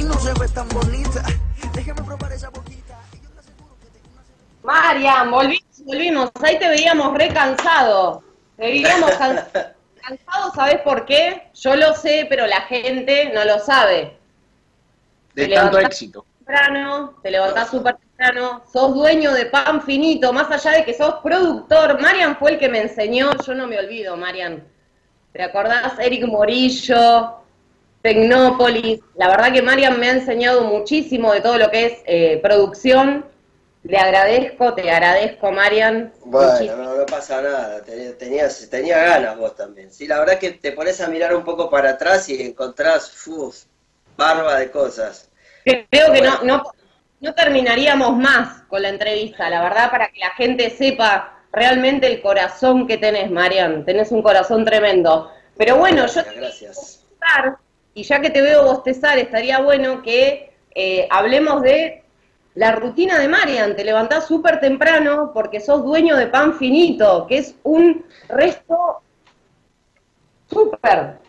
no se ve tan bonita. Déjame probar esa boquita. Marian, volvimos. Ahí te veíamos re cansado. Te veíamos cansado, ¿sabés por qué? Yo lo sé, pero la gente no lo sabe. De tanto éxito. Te levantás súper temprano, sos dueño de Pan Finito, más allá de que sos productor. Marian fue el que me enseñó, yo no me olvido, Marian. ¿Te acordás? Eric Morillo, Tecnópolis. La verdad que Marian me ha enseñado muchísimo de todo lo que es producción. Le agradezco, te agradezco, Marian. Bueno, no pasa nada, tenía ganas vos también. Sí, la verdad que te pones a mirar un poco para atrás y encontrás barba de cosas. Creo que no terminaríamos más con la entrevista, la verdad, para que la gente sepa realmente el corazón que tenés, Marian. Tenés un corazón tremendo. Pero bueno, yo te gracias. Y ya que te veo bostezar, estaría bueno que hablemos de la rutina de Marian. Te levantás súper temprano porque sos dueño de Pan Finito, que es un resto súper.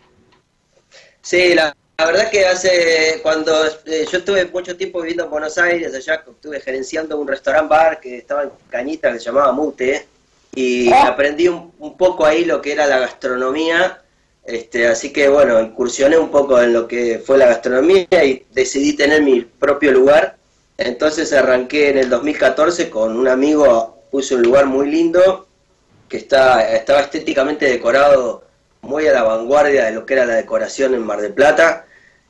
Sí, la verdad que cuando yo estuve mucho tiempo viviendo en Buenos Aires, allá estuve gerenciando un restaurant bar que estaba en Cañita, que se llamaba Mute, y aprendí un poco ahí lo que era la gastronomía, así que bueno, incursioné un poco en lo que fue la gastronomía y decidí tener mi propio lugar. Entonces arranqué en el 2014 con un amigo, puse un lugar muy lindo, que estaba estéticamente decorado muy a la vanguardia de lo que era la decoración en Mar del Plata,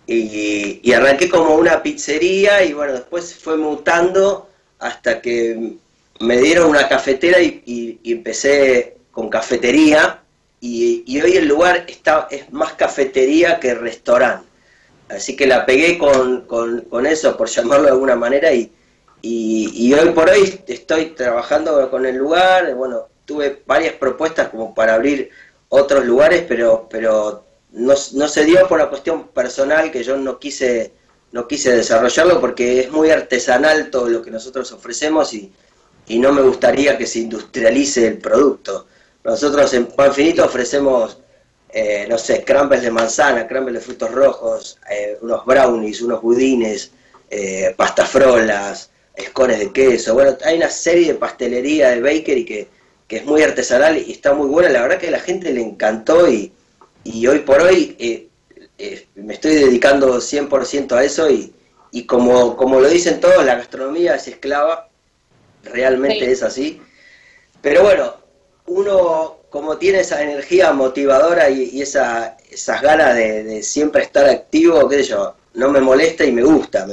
y arranqué como una pizzería, y bueno, después fue mutando hasta que me dieron una cafetera y empecé con cafetería, y hoy el lugar es más cafetería que restaurante. Así que la pegué con eso, por llamarlo de alguna manera, y hoy por hoy estoy trabajando con el lugar. Bueno, tuve varias propuestas como para abrir otros lugares, pero no se dio por una cuestión personal, que yo no quise desarrollarlo porque es muy artesanal todo lo que nosotros ofrecemos y no me gustaría que se industrialice el producto. Nosotros en Pan Finito ofrecemos no sé, crumbles de manzana, crumbles de frutos rojos, unos brownies, unos budines, pastafrolas, escones de queso. Bueno, hay una serie de pastelería de bakery que es muy artesanal y está muy buena. La verdad que a la gente le encantó y hoy por hoy me estoy dedicando 100% a eso y como lo dicen todos, la gastronomía es esclava, realmente sí. Es así. Pero bueno, uno como tiene esa energía motivadora y esas ganas de siempre estar activo, qué sé yo, no me molesta y me gusta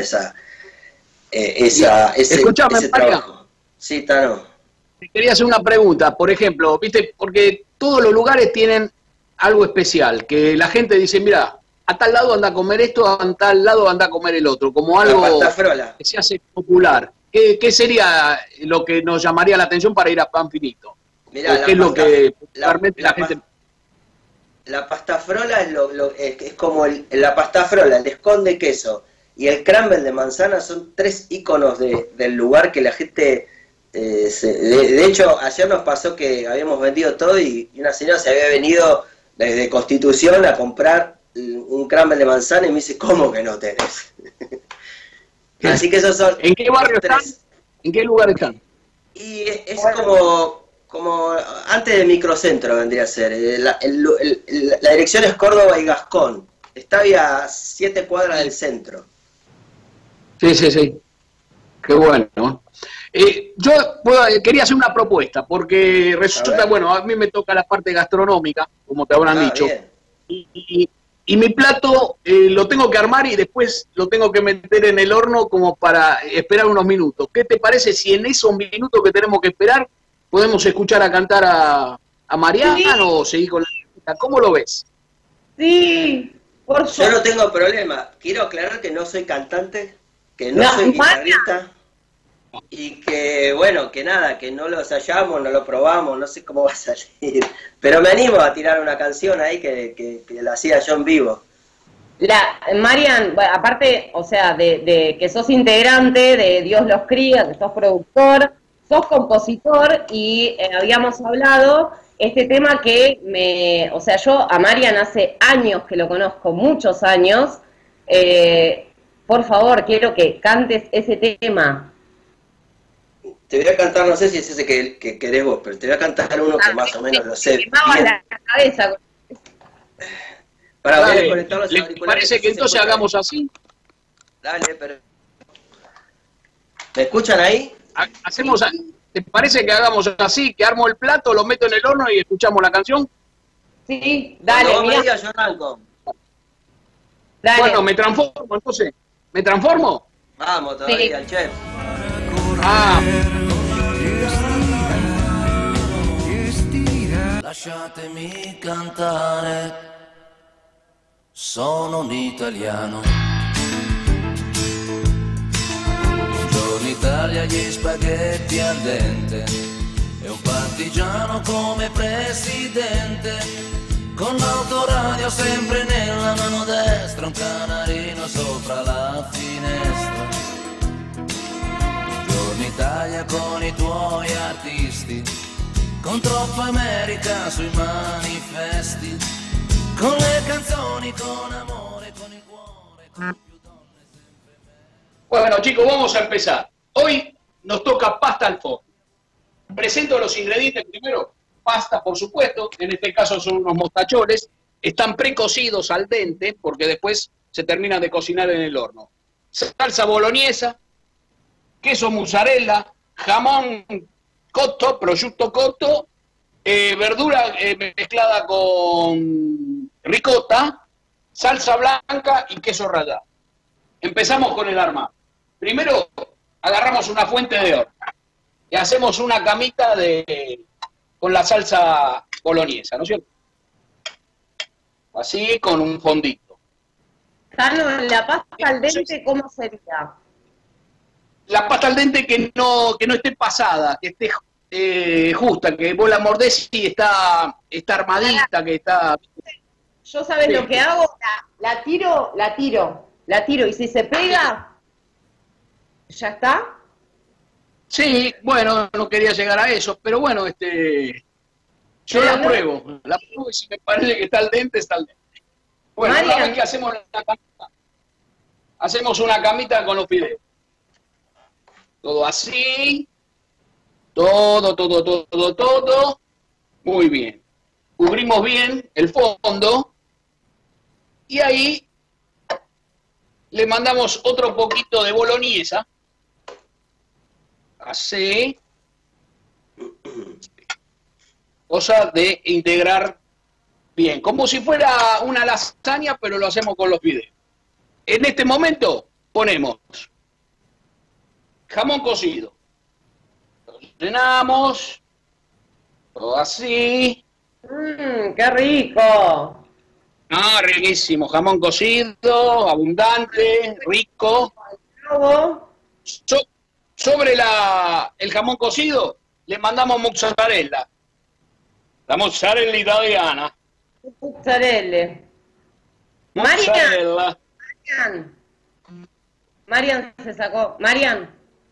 ese trabajo. Sí, Tano. Te quería hacer una pregunta, por ejemplo, viste, porque todos los lugares tienen algo especial, que la gente dice, mira, a tal lado anda a comer esto, a tal lado anda a comer el otro, como algo que se hace popular. ¿Qué sería lo que nos llamaría la atención para ir a Pan Finito? Mirá, ¿Qué es lo que popularmente la gente... La pastafrola es como la pastafrola, el escon de queso y el crumble de manzana son tres íconos del lugar que la gente... de hecho, ayer nos pasó que habíamos vendido todo y una señora se había venido desde Constitución a comprar un crumble de manzana y me dice, ¿cómo que no tenés? Así que esos son... ¿En qué barrio están? ¿En qué lugar están? Y es como antes del microcentro vendría a ser. La dirección es Córdoba y Gascón. Está a 7 cuadras del centro. Sí. Qué bueno. Yo quería hacer una propuesta, porque resulta, bueno, a mí me toca la parte gastronómica, como te habrán dicho. Y mi plato lo tengo que armar y después lo tengo que meter en el horno como para esperar unos minutos. ¿Qué te parece si en esos minutos que tenemos que esperar podemos escuchar a cantar a Mariana o seguir con la música? ¿Cómo lo ves? Sí, por favor. Yo no tengo problema. Quiero aclarar que no soy cantante, que no soy guitarrista. Y que, bueno, que nada, que no lo ensayamos, no lo probamos, no sé cómo va a salir. Pero me animo a tirar una canción ahí que la hacía yo en vivo. Marian, bueno, aparte, o sea, de que sos integrante de Dios los cría, que sos productor, sos compositor y habíamos hablado este tema que o sea, yo a Marian hace años que lo conozco, muchos años, por favor, quiero que cantes ese tema. Te voy a cantar, no sé si es ese que querés vos, pero te voy a cantar uno que más o menos lo sé. Me la cabeza. Para Dale, voy a conectar los ¿le auriculares, parece que entonces hagamos así? Dale, pero... ¿Me escuchan ahí? Hacemos, ¿te parece que hagamos así? Que armo el plato, lo meto en el horno y escuchamos la canción. Sí, dale, No, me mirá. digas, yo arranco. Dale. Bueno, me transformo entonces. ¿Me transformo? Vamos todavía, Sí. chef. Ah, Lasciatemi cantare, sono un italiano. Buongiorno Italia, gli spaghetti al dente e un partigiano come presidente, con l'autoradio sempre nella mano destra, un canarino sopra la finestra. Buongiorno Italia con i tuoi artisti, con troppa America sui manifesti, con le canzoni, con amore, con il cuore, con più donne sempre me. bueno, chicos, vamos a empezar. Hoy nos toca pasta al forno. Presento los ingredientes primero. Pasta, por supuesto, en este caso son unos mostacholes. Están precocidos al dente porque después se terminan de cocinar en el horno. Salsa boloñesa, queso mozzarella, jamón cotto, prosciutto cotto, verdura mezclada con ricota, salsa blanca y queso rallado. Empezamos con el armado. Primero agarramos una fuente de horno y hacemos una camita con la salsa boloñesa, ¿no es cierto? Así, con un fondito. Jano, la pasta al dente, ¿cómo sería? La pasta al dente que no esté pasada, que esté justa, que vos la mordés y está armadita, que está... Yo, ¿sabes Sí. lo que hago? La tiro, y si se pega, ¿ya está? Sí, bueno, no quería llegar a eso, pero bueno, yo la pruebo y si me parece que está al dente, está al dente. Bueno, una vez que hacemos la camita, hacemos una camita con los fideos. Todo así, todo, muy bien. Cubrimos bien el fondo y ahí le mandamos otro poquito de boloñesa, así, cosa de integrar bien, como si fuera una lasaña, pero lo hacemos con los fideos. En este momento ponemos jamón cocido, lo llenamos, todo así. ¡Qué rico! Ah, riquísimo, jamón cocido, abundante, rico. Luego, Sobre el jamón cocido le mandamos mozzarella, la mozzarella italiana. mozzarella. Mozzarella. Marian se sacó. Marian,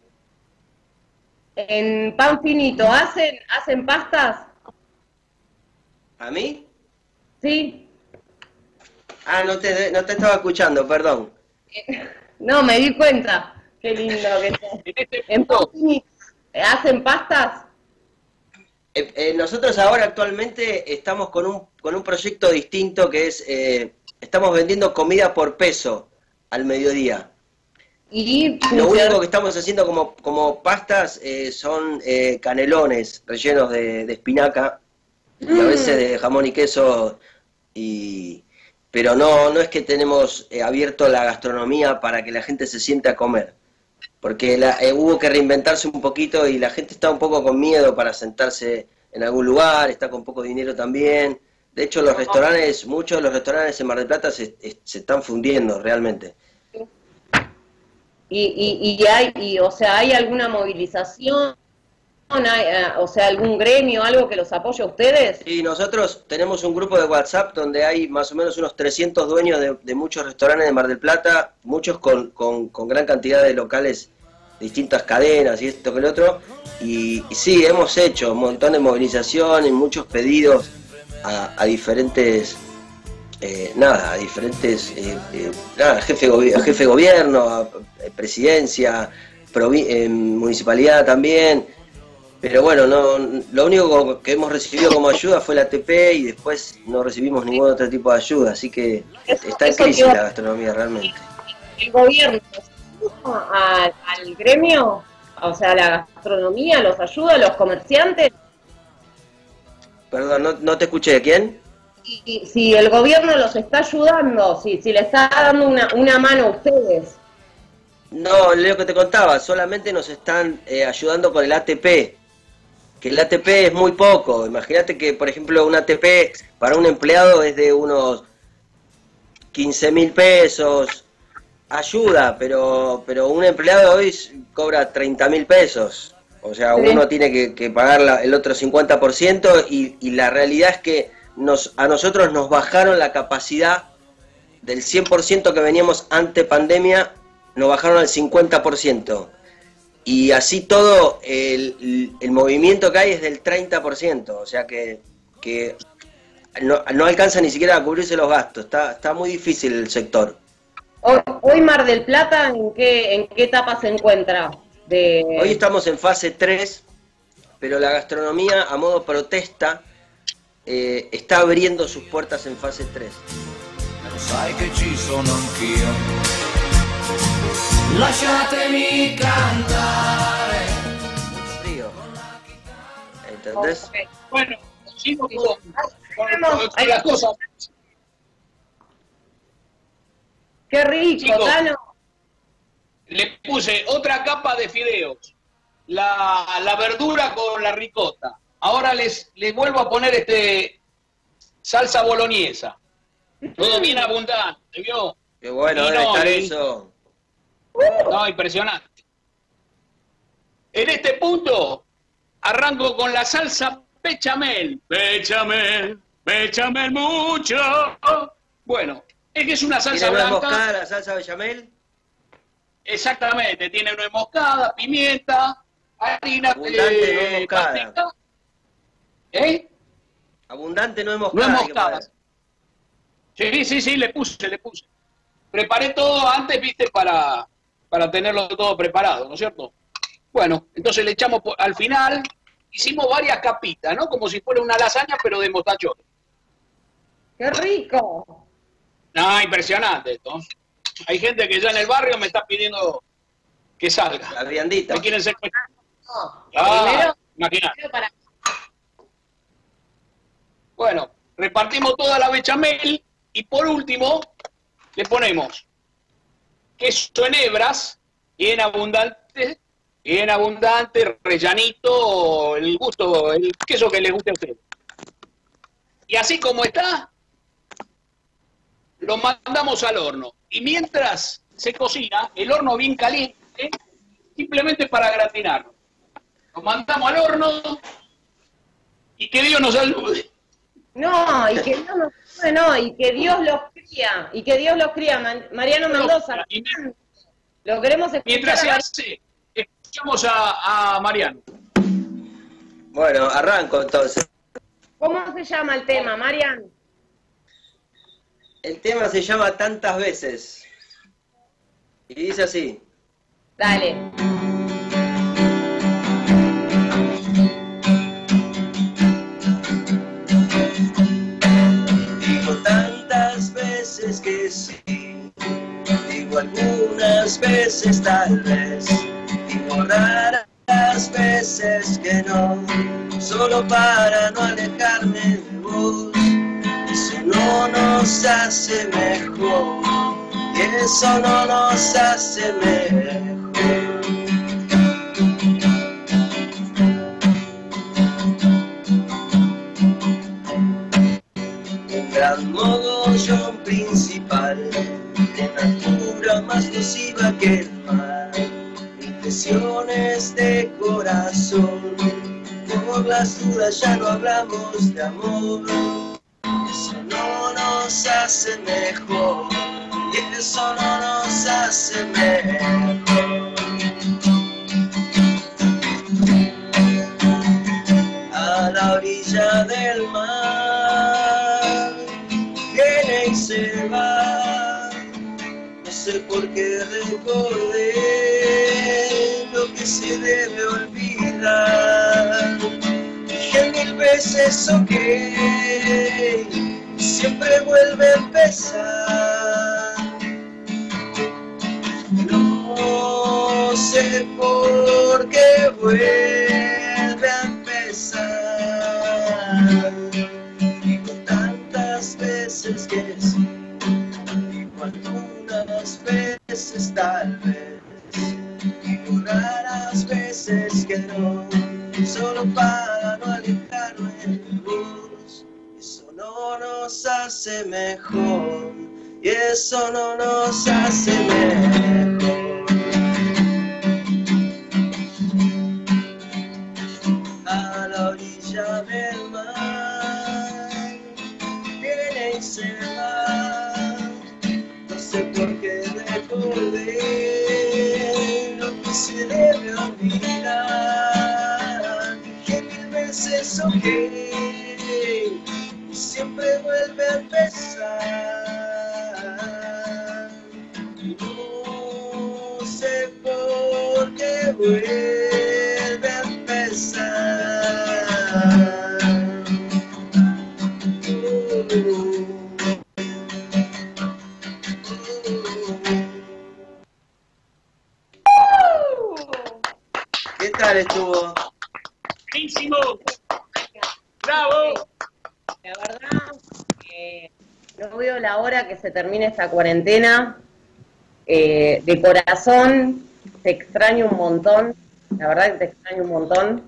en pan finito, ¿hacen pastas? ¿A mí? ¿Sí? Ah, no te estaba escuchando, perdón. No, me di cuenta. Qué lindo que está. En este En pan punto, finito, ¿hacen pastas? Nosotros ahora actualmente estamos con un proyecto distinto que es, estamos vendiendo comida por peso al mediodía. Y Lo único que estamos haciendo como pastas son canelones rellenos de espinaca y a veces de jamón y queso, pero no es que tenemos abierto la gastronomía para que la gente se siente a comer, porque hubo que reinventarse un poquito y la gente está un poco con miedo para sentarse en algún lugar, está con poco dinero también. De hecho, muchos de los restaurantes en Mar del Plata se están fundiendo realmente. O sea, ¿hay alguna movilización? O sea, algún gremio, algo que los apoye a ustedes? Y nosotros tenemos un grupo de WhatsApp donde hay más o menos unos 300 dueños de muchos restaurantes de Mar del Plata, muchos con gran cantidad de locales, distintas cadenas y esto que el otro. Y sí, hemos hecho un montón de movilización y muchos pedidos a diferentes nada, a diferentes, nada, jefe de gobierno, presidencia, municipalidad también. Pero bueno, lo único que hemos recibido como ayuda fue la ATP y después no recibimos ningún otro tipo de ayuda, así que está en crisis la gastronomía realmente. ¿El gobierno al gremio, o sea, la gastronomía, los ayuda a los comerciantes? Perdón, no te escuché, ¿quién? Y si el gobierno los está ayudando, si le está dando una mano a ustedes. No, lo que te contaba, solamente nos están ayudando con el ATP. Que el ATP es muy poco. Imagínate que, por ejemplo, un ATP para un empleado es de unos 15.000 pesos. Ayuda, pero un empleado hoy cobra 30.000 pesos. O sea, uno tiene que pagar el otro 50% y la realidad es que a nosotros nos bajaron la capacidad del 100% que veníamos ante pandemia, nos bajaron al 50%. Y así todo, el movimiento que hay es del 30%, o sea que no alcanza ni siquiera a cubrirse los gastos, está muy difícil el sector. Hoy Mar del Plata, ¿en qué etapa se encuentra? Hoy estamos en fase 3, pero la gastronomía a modo protesta está abriendo sus puertas en fase 3. Sai che ci sono anch'io. Lasciatemi cantare. Frío. ¿Entendés? Okay. Bueno, sigo con las cosas. Qué rico, Chicos, Tano. Le puse otra capa de fideos, la verdura con la ricota. Ahora les vuelvo a poner salsa boloñesa. Todo bien abundante, ¿vio? Qué bueno debe estar eso. No, impresionante. En este punto arranco con la salsa bechamel. Bechamel mucho. Bueno, es que es una salsa ¿Tiene nuez blanca. moscada la salsa bechamel? Exactamente, tiene nuez moscada, pimienta, harina, Abundante nuez moscada. manteca. Abundante nuez moscada. Nuez moscada. Sí, le puse. Preparé todo antes, viste, para tenerlo todo preparado, ¿no es cierto? Bueno, entonces le echamos al final, hicimos varias capitas, ¿no? Como si fuera una lasaña, pero de mostachones. ¡Qué rico! No, impresionante esto. Hay gente que ya en el barrio me está pidiendo que salga. La viandita. ¿Me quieren secuestrar? Primero Imagínate. para... Bueno, repartimos toda la bechamel y por último le ponemos queso en hebras, bien abundante, rellanito, el queso que les guste a ustedes. Y así como está, lo mandamos al horno. Y mientras se cocina, el horno bien caliente, simplemente para gratinarlo. Lo mandamos al horno y que Dios nos ayude. No, y que Dios nos ayude, no, y que Dios los cría, Mariano Mendoza, lo queremos escuchar. Mientras se hace, escuchamos a Mariano. Bueno, arranco entonces. ¿Cómo se llama el tema, Marian? El tema se llama Tantas veces. Y dice así. Dale. Digo tantas veces que sí, digo algunas veces tal vez, digo raras veces que no, solo para no alejarme de vos. Eso no nos hace mejor, y eso no nos hace mejor. Un gran mogollón principal, de natura más nociva que el mal, impresiones de corazón, por las dudas ya no hablamos de amor. Eso no nos hace mejor, y eso no nos hace mejor. A la orilla del mar viene y por qué recordé lo que se debe olvidar. Dije 1000 veces ok, siempre vuelve a empezar. No sé por qué vuelve a empezar. Digo tantas veces que sí, digo algunas veces tal vez, digo raras veces que no, solo para no alejarme de vos. Eso no nos hace mejor, y eso no nos hace mejor. A la orilla del mar viene y se va. No sé por qué recordé lo que se debe olvidar. Dije 1000 veces ok, y siempre vuelve a empezar. No sé por qué vuelve a empezar. ¿Qué tal estuvo? ¡Buenísimo! ¡Bravo! La verdad, no veo la hora que se termine esta cuarentena. De corazón, te extraño un montón. La verdad que te extraño un montón.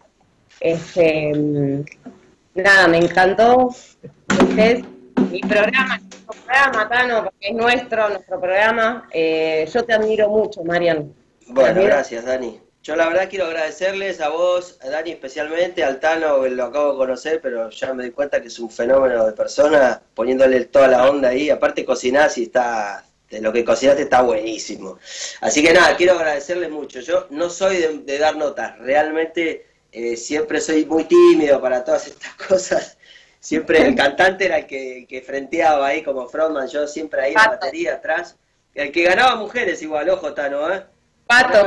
Nada, me encantó. Este es mi programa, nuestro programa, Tano, porque es nuestro programa. Yo te admiro mucho, Marian. Bueno, gracias, Dani. Yo la verdad quiero agradecerles a vos, a Dani especialmente, al Tano, que lo acabo de conocer, pero ya me di cuenta que es un fenómeno de persona, poniéndole toda la onda ahí. Aparte cocinás y está, de lo que cocinaste está buenísimo. Así que nada, quiero agradecerles mucho. Yo no soy de dar notas, realmente siempre soy muy tímido para todas estas cosas. Siempre el cantante era el que frenteaba ahí como frontman, yo siempre ahí en la batería atrás. El que ganaba mujeres igual, ojo, Tano, ¿eh? Pato.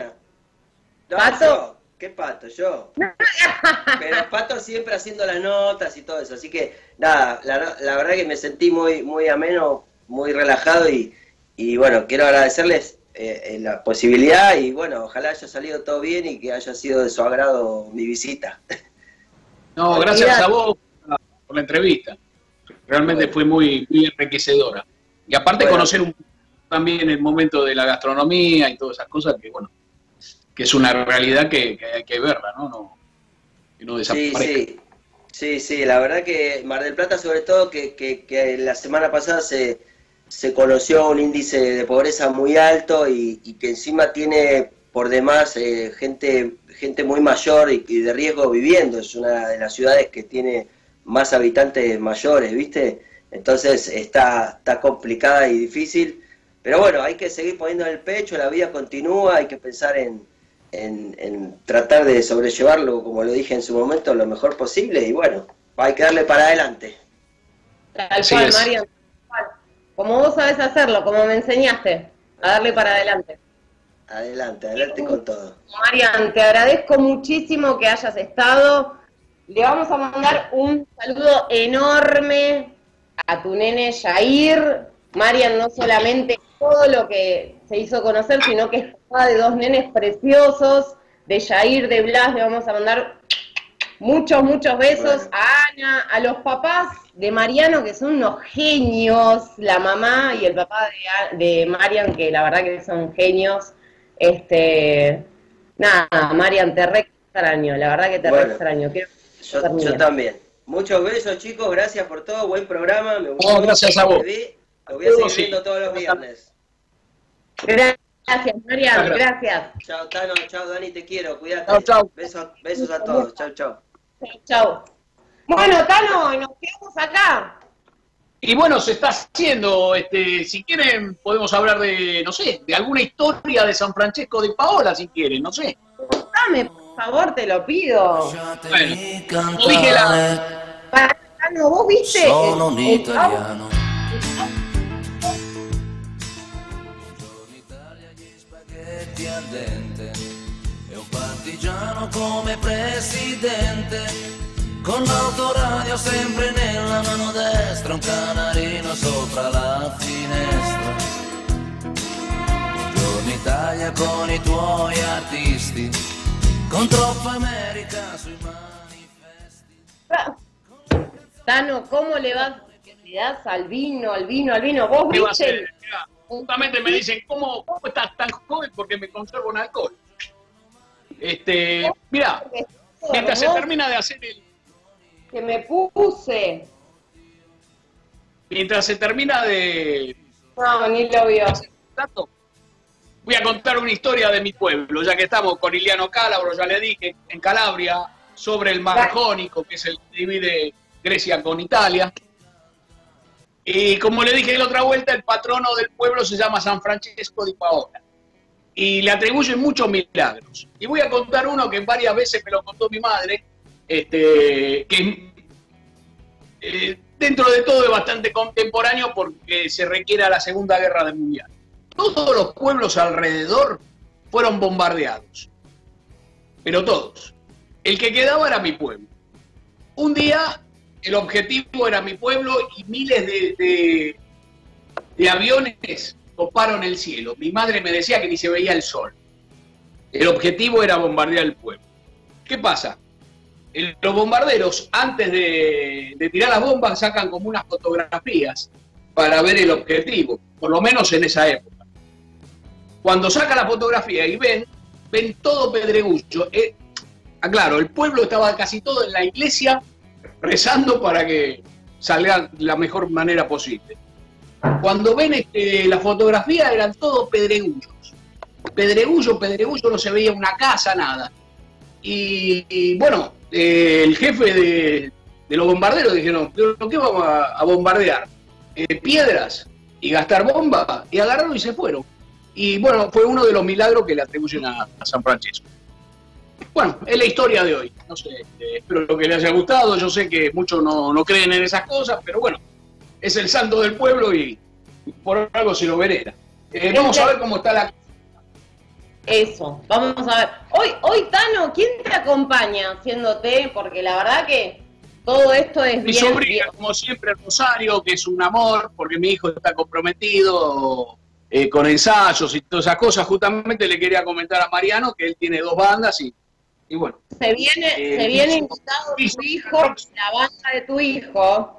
No, ¿Pato? yo. ¿Qué Pato? Yo. Pero Pato siempre haciendo las notas y todo eso. Así que, nada, la verdad que me sentí muy ameno, muy relajado y bueno, quiero agradecerles la posibilidad y bueno, ojalá haya salido todo bien y que haya sido de su agrado mi visita. No, gracias a vos por la entrevista. Realmente fue muy enriquecedora. Y aparte conocer también el momento de la gastronomía y todas esas cosas que, bueno, que es una realidad que hay que verla, ¿no? Que no desaparezca. Sí, la verdad que Mar del Plata, sobre todo, que la semana pasada se conoció un índice de pobreza muy alto y que encima tiene por demás gente muy mayor y de riesgo viviendo. Es una de las ciudades que tiene más habitantes mayores, ¿viste? Entonces está complicada y difícil. Pero bueno, hay que seguir poniendo en el pecho, la vida continúa, hay que pensar en tratar de sobrellevarlo, como lo dije en su momento, lo mejor posible y bueno, hay que darle para adelante. Tal cual, Marian. Como vos sabés hacerlo, como me enseñaste, a darle para adelante. Adelante con todo. Marian, te agradezco muchísimo que hayas estado. Le vamos a mandar un saludo enorme a tu nene Jair. Marian no solamente todo lo que se hizo conocer, sino que es papá de 2 nenes preciosos, de Jair, de Blas. Le vamos a mandar muchos besos a Ana, a los papás de Mariano, que son unos genios, la mamá y el papá de Marian, que la verdad que son genios. Nada, Marian, te re extraño, la verdad que te re extraño. Yo también. Muchos besos, chicos, gracias por todo, buen programa. Me gustó. Gracias a vos. Lo voy a seguir viendo todos los viernes. Gracias, Marian, gracias. Chao, Tano, chao, Dani, te quiero, cuídate. Chao. Besos a todos, chao. Chao. Bueno, Tano, nos quedamos acá. Y bueno, se está haciendo, si quieren podemos hablar de, no sé, de alguna historia de San Francesco de Paola, si quieren, no sé. Dame, por favor, te lo pido. Bueno, no dije la... Tano, ¿vos viste? Sono un italiano. spaghetti al dente e un partigiano come presidente, con l'autoradio sempre nella mano destra, un canarino sopra la finestra. Buongiorno Italia con i tuoi artisti, con troppa America sui manifesti. Tano, ¿cómo le das al vino? Vos, ¿Qué va a hacer? Michel. Mirá, justamente me dicen, ¿cómo estás tan joven? Porque me conservo en alcohol. Mirá, mientras se termina de hacer el... Que me puse. Mientras se termina de... No, ni lo vio. Voy a contar una historia de mi pueblo, ya que estamos con Iliano Calabro, ya le dije, en Calabria, sobre el Mar Jónico, que es el que divide Grecia con Italia. Y como le dije la otra vuelta, el patrono del pueblo se llama San Francesco di Paola. Y le atribuyen muchos milagros. Y voy a contar uno que varias veces me lo contó mi madre, que dentro de todo es bastante contemporáneo porque se requiere a la Segunda Guerra Mundial. Todos los pueblos alrededor fueron bombardeados, pero todos. El que quedaba era mi pueblo. Un día el objetivo era mi pueblo y miles de aviones toparon el cielo. Mi madre me decía que ni se veía el sol. El objetivo era bombardear el pueblo. ¿Qué pasa? Los bombarderos, antes de tirar las bombas, sacan como unas fotografías para ver el objetivo, por lo menos en esa época. Cuando sacan la fotografía y ven todo pedregullo. Claro, el pueblo estaba casi todo en la iglesia rezando para que salga de la mejor manera posible. Cuando ven la fotografía eran todos pedregullos. Pedregullo, no se veía una casa, nada. Y bueno, el jefe de los bombarderos dijeron, ¿qué vamos a bombardear? Piedras y gastar bombas, y agarraron y se fueron. Y bueno, fue uno de los milagros que le atribuyen a San Francesco. Bueno, es la historia de hoy. No sé, espero que les haya gustado. Yo sé que muchos no creen en esas cosas, pero bueno, es el santo del pueblo y por algo se lo venera. Vamos a ver cómo está la... Eso, vamos a ver. Hoy, Tano, ¿quién te acompaña haciéndote? Porque la verdad que todo esto es mi sobrina, como siempre, Rosario, que es un amor, porque mi hijo está comprometido con ensayos y todas esas cosas. Justamente le quería comentar a Mariano que él tiene 2 bandas y bueno. Se viene invitado tu hijo, la banda de tu hijo.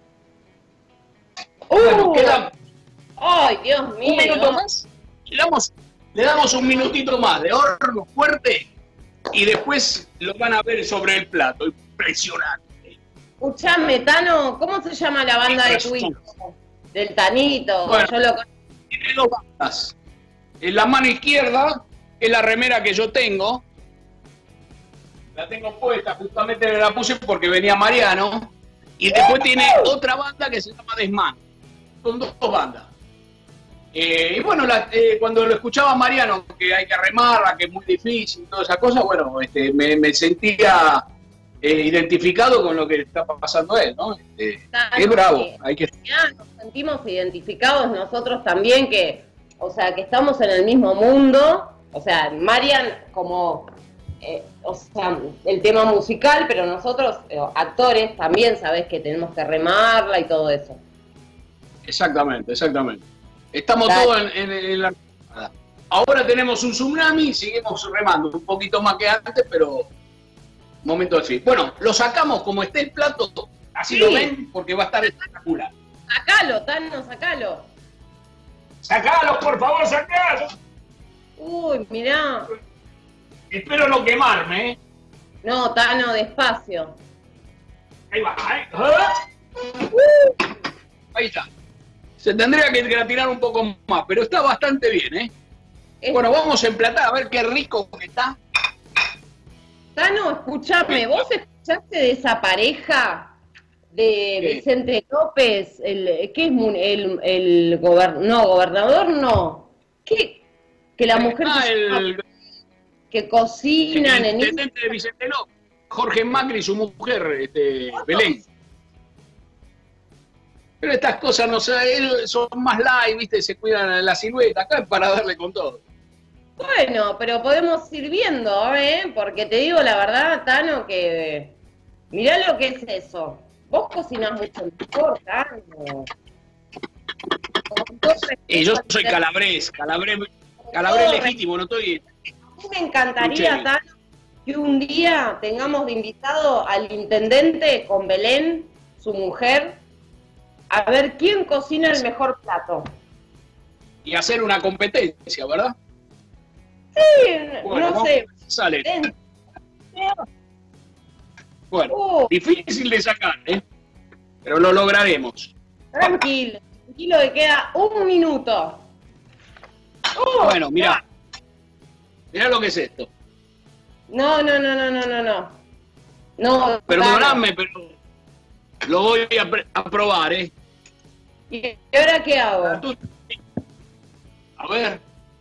Bueno, queda... ¡Ay, Dios mío! ¿Un minuto más? Le damos un minutito más de horno fuerte y después lo van a ver sobre el plato. Impresionante. Escuchame, Tano, ¿cómo se llama la banda de tu hijo? Del Tanito. Bueno, yo lo... Tiene 2 bandas. En la mano izquierda, que es la remera que yo tengo. La tengo puesta, justamente la puse porque venía Mariano. Y después tiene otra banda que se llama Desmán. Son 2 bandas. Y bueno, cuando lo escuchaba Mariano, que hay que remarla, que es muy difícil, todas esas cosas, bueno, me sentía identificado con lo que está pasando él, ¿no? Es bravo, hay que... Nos sentimos identificados nosotros también, que estamos en el mismo mundo, Marian como, el tema musical, pero nosotros, actores, también sabés que tenemos que remarla y todo eso. Exactamente. Estamos todos en la... Ahora tenemos un tsunami y seguimos remando un poquito más que antes, pero momento así. Bueno, lo sacamos como esté el plato, así sí. Lo ven, porque va a estar espectacular. Sacalo, Tano, sacalo. Sacalo, por favor, sacalo. Uy, mirá. Espero no quemarme, ¿eh? No, Tano, despacio. Ahí va, ahí está. Se tendría que gratinar un poco más, pero está bastante bien, ¿eh? Bueno, vamos a emplatar, a ver qué rico que está. Tano, escuchame, ¿vos escuchaste de esa pareja de Vicente López? ¿Qué es el gobernador? No. ¿Qué? Que la mujer que cocinan el intendente de Vicente López, Jorge Macri y su mujer, Belén. Pero estas cosas no son más light, ¿viste? Se cuidan la silueta. Acá es para darle con todo. Bueno, pero podemos ir viendo, ¿eh? Porque te digo la verdad, Tano, que mirá lo que es eso. Vos cocinás mucho mejor, Tano. Con todo Y yo respeto, soy calabrés legítimo, no estoy... a mí me encantaría, Escuché. Tano, que un día tengamos de invitado al intendente con Belén, su mujer, a ver quién cocina el mejor plato. Y hacer una competencia, ¿verdad? Sí, Bueno, no vamos sé. a ver si sale. Belén, Bueno, difícil de sacar, ¿eh? Pero lo lograremos. tranquilo, tranquilo que queda un minuto. Bueno, mirá. Mirá lo que es esto. No. No, Perdonadme, pero lo voy a probar, ¿eh? ¿Y ahora qué hago? A ver.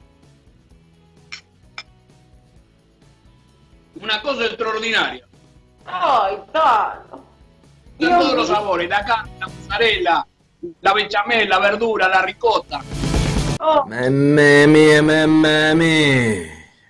Una cosa extraordinaria. Ay, Tano. De Dios todos los mío. sabores, la carne, la mozzarella, la bechamel, la verdura, la ricota. Oh, Mamma mia, mamma mia.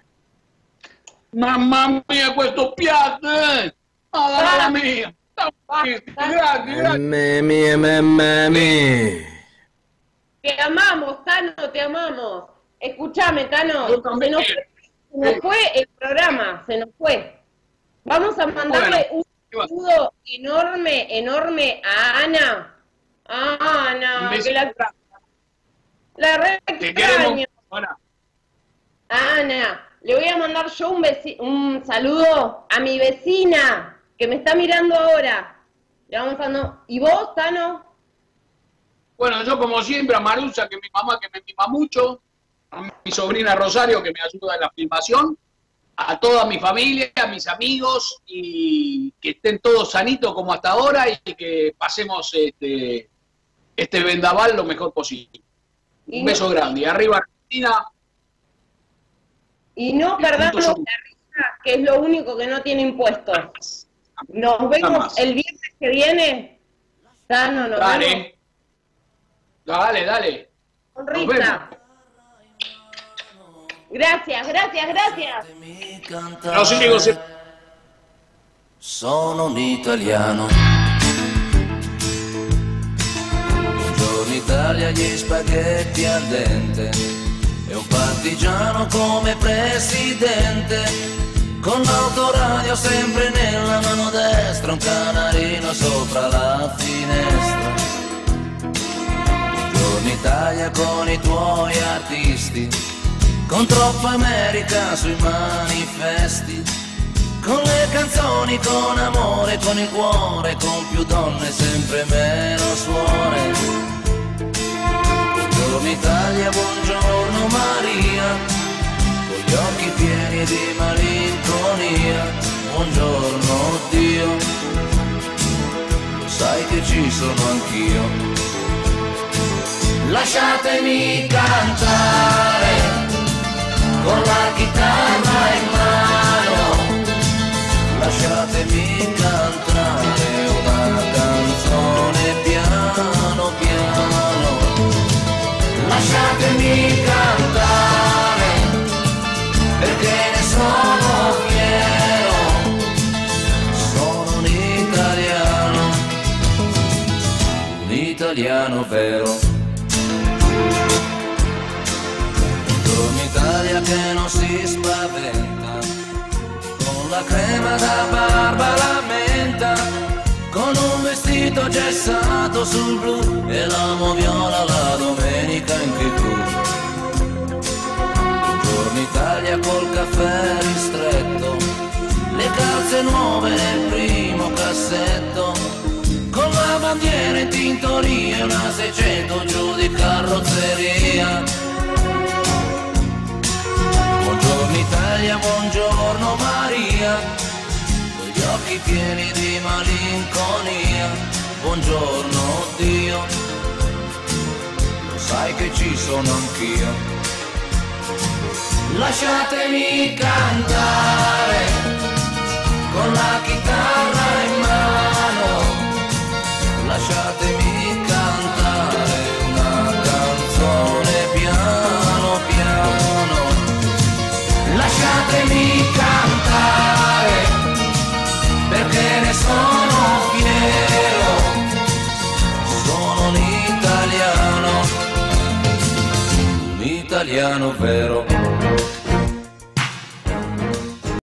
Mamma mia, questo piatto, eh! Madonna mia! Grazie. Mamma mia, mamma mia. te amamos, Tano, te amamos. Escuchame, Tano, Yo también. se nos fue el programa, se nos fue. Vamos a mandarle Bueno, un saludo enorme a Ana. A Ana, Un que la re Te extraño. queremos. Hola. A Ana, le voy a mandar yo un saludo a mi vecina, que me está mirando ahora. Le vamos a mandar... ¿Y vos, Tano? Bueno, yo como siempre a Marusa, que es mi mamá, que me mima mucho, a mi sobrina Rosario, que me ayuda en la filmación, a toda mi familia, a mis amigos, y que estén todos sanitos como hasta ahora y que pasemos este vendaval lo mejor posible. Y Un beso grande. Y arriba Argentina. Y no perdamos la somos. risa, que es lo único que no tiene impuestos. Nos vemos Jamás. el viernes que viene. Tano, nos vemos Dale. Dale. con Nos risa. Gracias. Lo sigo siempre. Sono un italiano. Buongiorno Italia, gli spaghetti al dente. E un partigiano come presidente. Con l'autoradio sempre nella mano destra. Un canarino sopra la finestra. Buongiorno Italia con i tuoi artisti. Con troppa America sui manifesti. Con le canzoni, con amore, con il cuore, con più donne, sempre meno suore. Buongiorno Italia, buongiorno Maria, con gli occhi pieni di malinconia. Buongiorno Dio, lo sai che ci sono anch'io. Lasciatemi cantare con la chitarra in mano. Lasciatemi cantare una canzone piano piano. Lasciatemi cantare perché ne sono fiero. Sono un italiano vero. Buongiorno Italia che non si spaventa, con la crema da barba la menta, con un vestito gessato sul blu e la moviola la domenica in TV. Buongiorno Italia col caffè ristretto, le calze nuove nel primo cassetto, con la bandiera in tintoria e una 600 giù di carrozzeria. Buongiorno Italia, buongiorno Maria, con gli occhi pieni di malinconia. Buongiorno Dio, lo sai che ci sono anch'io. Lasciatemi cantare con la chitarra in mano. Lasciatemi cantare una canzone piano piano. italiano vero.